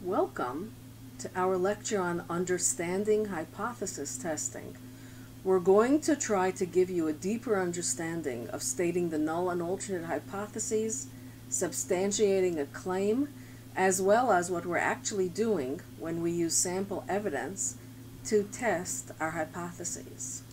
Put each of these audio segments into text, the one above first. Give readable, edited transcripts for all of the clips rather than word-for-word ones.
Welcome to our lecture on understanding hypothesis testing. We're going to try to give you a deeper understanding of stating the null and alternate hypotheses, substantiating a claim, as well as what we're actually doing when we use sample evidence to test our hypotheses.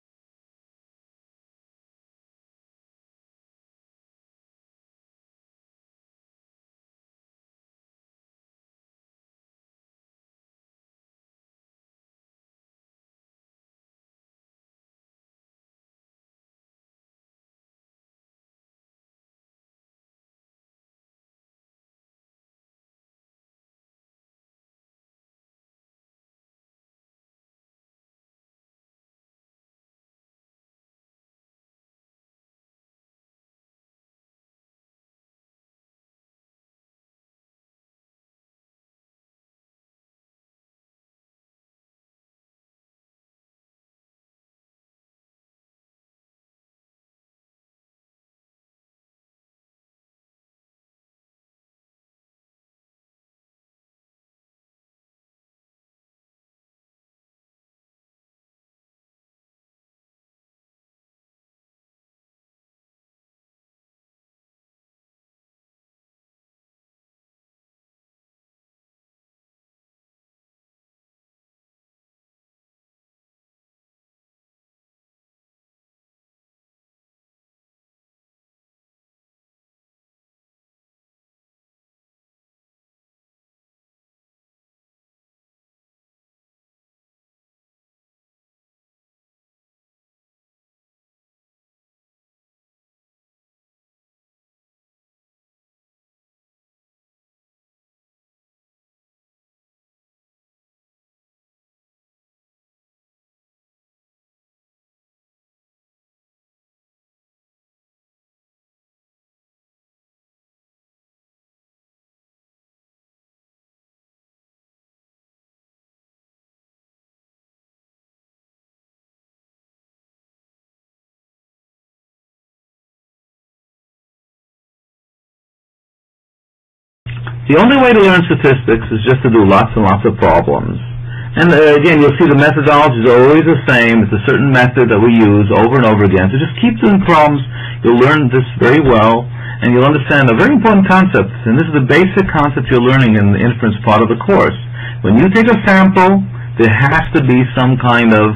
The only way to learn statistics is just to do lots and lots of problems. And again, you'll see the methodology is always the same. It's a certain method that we use over and over again. So just keep doing problems. You'll learn this very well, and you'll understand a very important concept. And this is the basic concept you're learning in the inference part of the course. When you take a sample, there has to be some kind of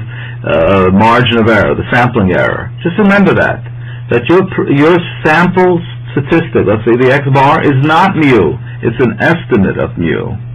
margin of error, the sampling error. Just remember that your sample statistic, let's say the x bar, is not mu. It's an estimate of mu.